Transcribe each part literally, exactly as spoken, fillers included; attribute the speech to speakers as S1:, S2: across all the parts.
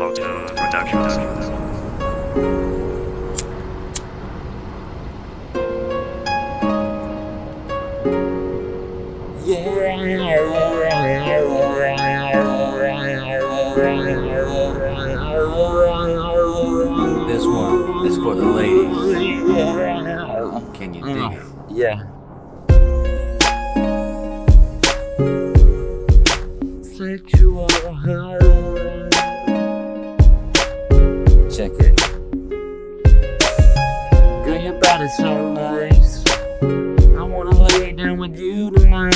S1: Photo Productions.
S2: This one is for the ladies. Can you dig it?
S3: Yeah. Sexual high. Check it. Girl, your body's so nice. I wanna lay down with you tonight.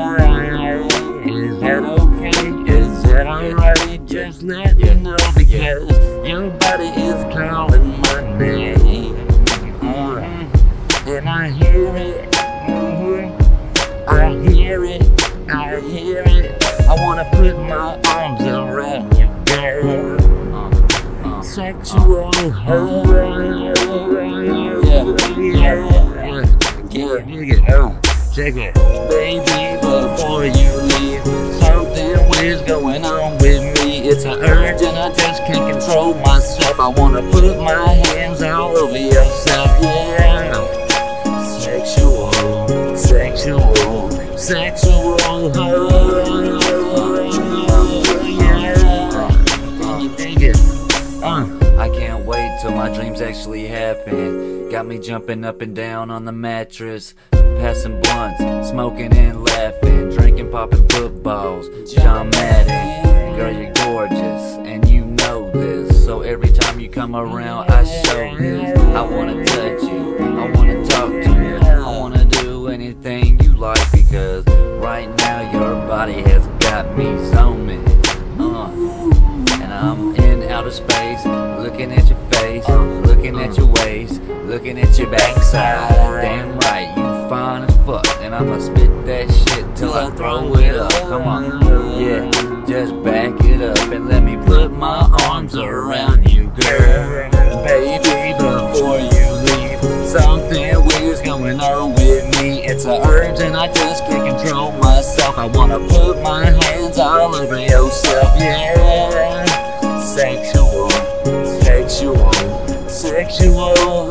S3: Is that okay? Is that alright? Just let me know because your body is calling my name. Mm-hmm. And I hear it. Mm-hmm. I hear it. I hear it. I wanna put my arms around you, girl. Uh, uh, Sexual high. Yeah, yeah, yeah. Yeah, dig it. Oh, check it. Baby, before you leave, something weird's going on with me. It's an urge and I just can't control myself. I wanna put my hands all over yourself, yeah. Sexual, sexual, sexual, yeah. Can you dig it? Uh.
S2: I can't wait till my dreams actually happen. Got me jumping up and down on the mattress, passing blunts, smoking and laughing, drinking, popping footballs. John Madden, girl, you're gorgeous, and you know this. So every time you come around, I show this. I wanna touch you, I wanna talk to you, I wanna do anything you like because right now your body has got me zooming. Uh, and I'm in outer space, looking at your face, looking at your waist, looking at your backside. Damn right, you fine as fuck, and I'ma spit that shit till I throw it up. Come on, yeah, just back it up and let me put my arms around you, girl. Baby, before you leave, something weird's going on with me. It's an urge and I just can't control myself. I wanna put my hands all over yourself, yeah. Sexual, sexual, sexual,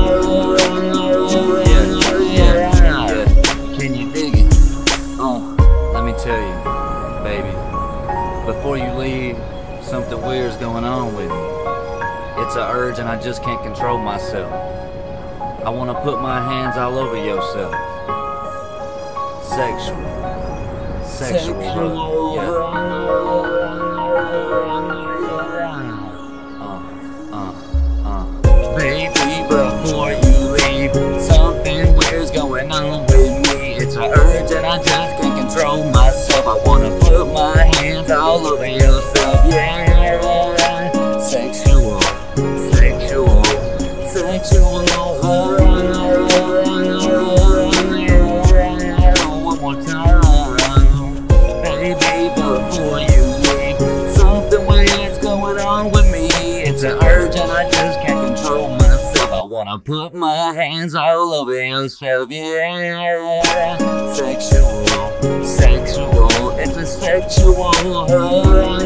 S2: yeah, yeah, yeah. Can you dig it? Uh, let me tell you, baby, before you leave, something weird's going on with me. It's an urge and I just can't control myself. I wanna put my hands all over yourself. Sexual, sexual, sexual, yeah. Baby, before you leave, something weird's going on with me. It's an urge and I just can't control myself. I wanna put my hands all over yourself, yeah. Sexual, sexual, sexual, yeah. One more time. Baby, before you leave, something weird's going on with me. It's an urge and I just can't control myself. I wanna put my hands all over yourself, yeah. Sexual, sexual, it's a sexual hug,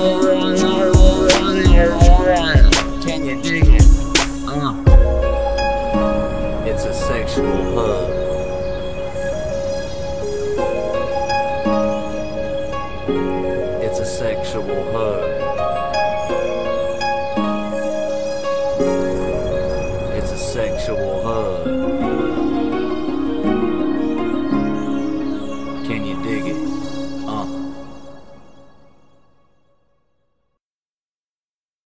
S2: yeah. Can you dig it? Uh. It's a sexual hug. It's a sexual hug. It's a sexual hug.